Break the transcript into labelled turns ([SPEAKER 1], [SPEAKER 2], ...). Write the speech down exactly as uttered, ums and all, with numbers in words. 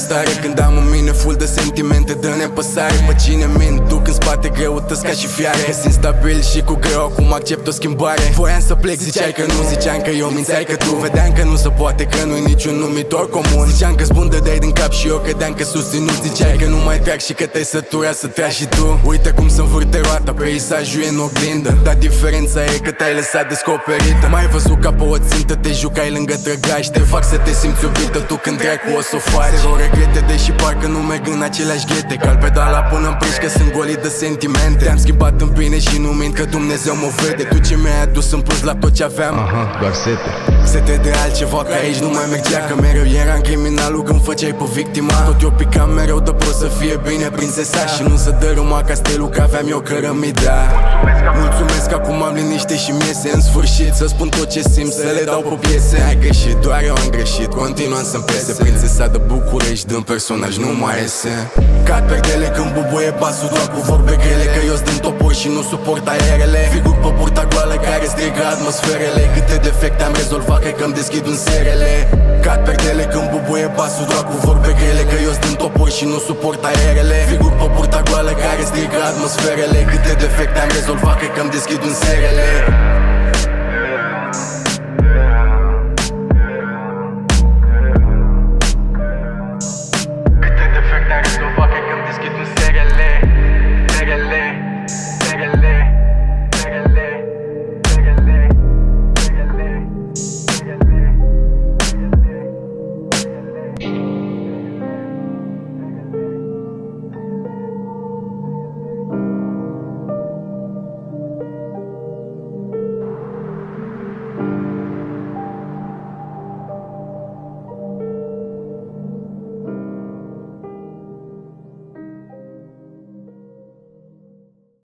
[SPEAKER 1] stare când am în mine full de sentimente, de nepăsare. Pe cine mint, duc în spate greutăți ca și fiare. Că sunt stabil și cu greu acum accept o schimbare. Voiam să plec, ziceai că nu, ziceam că eu mințeai că tu. Vedeam că nu se poate, că nu-i niciun numitor comun. Ziceam că-s bun, dădeai din cap și eu credeam că susținut. Ziceai că nu mai trag și că te-ai săturat să tragi și tu. Uite cum se învârte roata, peisajul e în oglindă. Dar diferența e că te-ai lăsat descoperită. M-ai văzut ca pe o țintă, te jucai lângă trăgași. Te fac să te simți iubită, tu când dracu o s-o faci. Zero regrete, deși parcă nu merg în aceleași ghete. Cal pedala până-mi prici că sunt golit de sentimente. Te-am schimbat în bine și nu mint că Dumnezeu mă vede. Tu ce mi-ai adus în plus la tot ce aveam?
[SPEAKER 2] Aha, doar sete.
[SPEAKER 1] Sete de altceva, că aici nu mai mergea. Că mereu eram criminalul când făceai pe victima. Tot eu picam mereu de prost să fie bine prințesa. Și nu să dărâma castelul că aveam eu cărămida. Mulțumesc că acum am liniște și miese. În sfârșit să spun tot ce simt, să le dau pe piese. Ai greșit, doar eu am greșit, continuam să-mi pese. Prințesa de București din personaj nu mai iese. Cad perdele când bubuie basul, doar cu vorbe grele. Că eu-s din topori și nu suport aerele. Figur pe burta goală care strigă atmosferele. Câte defecte am rezolvat, cred că-mi deschid un serele. Cad perdele când bubuie basul, doar cu vorbe grele. Că eu-s din topori și nu suport aerele. Figur pe burta goală care strigă atmosferele. Câte defecte am rezolvat, cred că-mi deschid un serele.